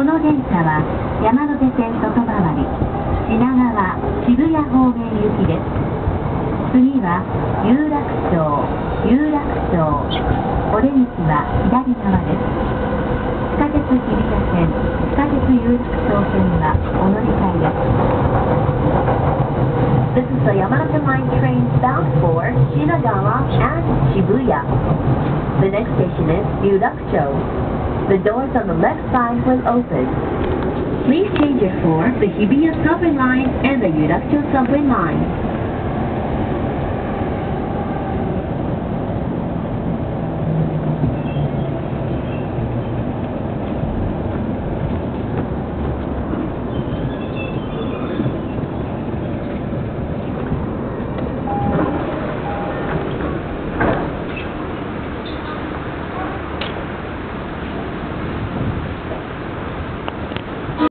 の電車は山手線外回り品川渋谷方面行きです。次は有楽町、有楽町、お出口は左側です。地下鉄日比谷線、地下鉄有楽町線はお乗り換えです。 This is the Yamanote Line train bound for Shinagawa and Shibuya. The next station is Yurakucho. The doors on the left side will open. Please change it for the Hibiya subway line and the Yurakucho subway line.